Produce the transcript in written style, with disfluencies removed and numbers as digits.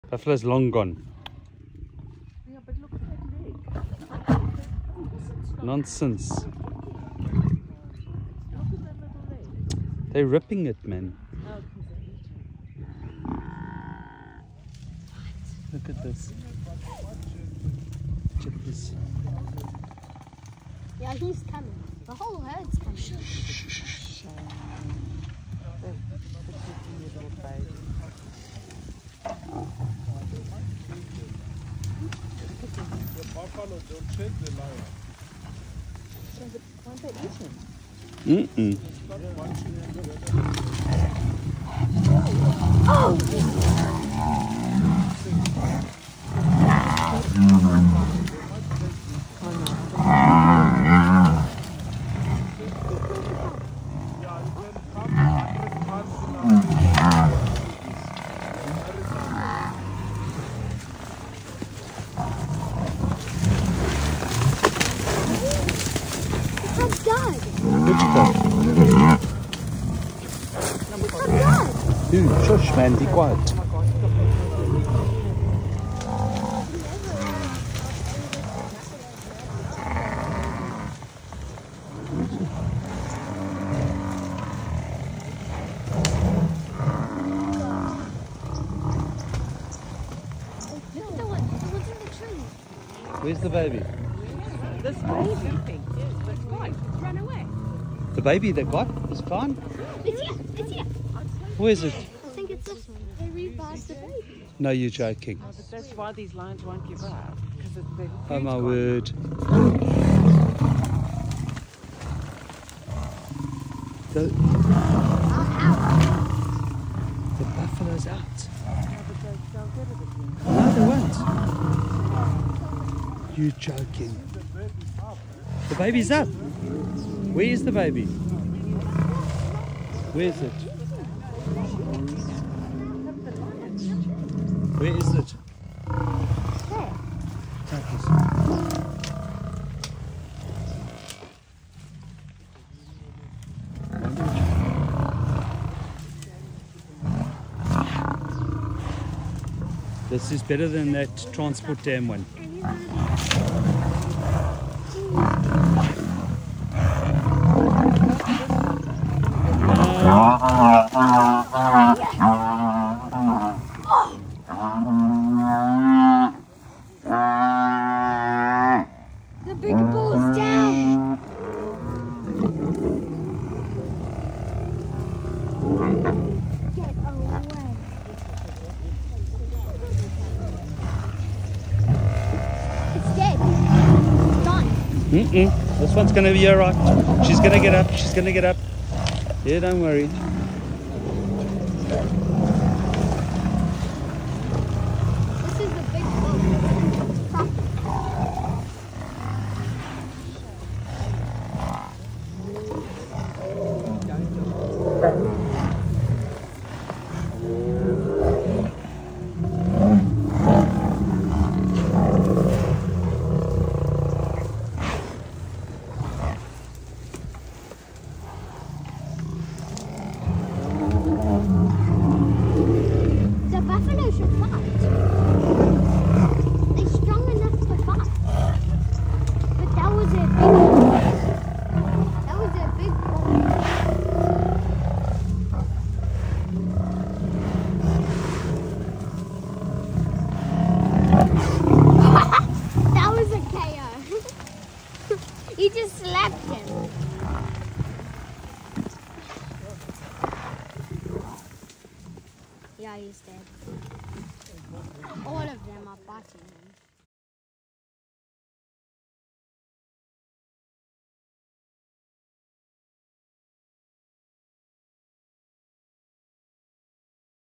Buffalo's long gone. Yeah, but look at that leg. Nonsense. Look at that little leg. They're ripping it, man. Oh, because they're eating. Look at this. Check this. Yeah, he's coming. The whole herd's coming. The buffalo don't chase the lion. Why are they eating? Mm-mm. Stop punching together. Dude, shush, man, be quiet. Where's the baby? This baby limping. Yes, that's fine. Run away. The baby they got is fine? It's here. It's here. Where is it? I think it's this one. They revived the baby. No, you're joking. Oh, but that's why these lions won't give up. Because Oh my word. The buffalo's out. No, they won't. You're joking. The baby's up. Where is the baby? Where is it? Where is it? There. Take this. This is better than that transport dam one. The big bull's down. Get away. It's dead. It's done. This one's gonna be alright. She's gonna get up. She's gonna get up. Yeah, don't worry. This is the big bull. The buffalo should fight. They're strong enough to fight. But that was a big bull. That was a big bull. That was a KO. You just slapped him. Yeah, he's dead. All of them are biting him.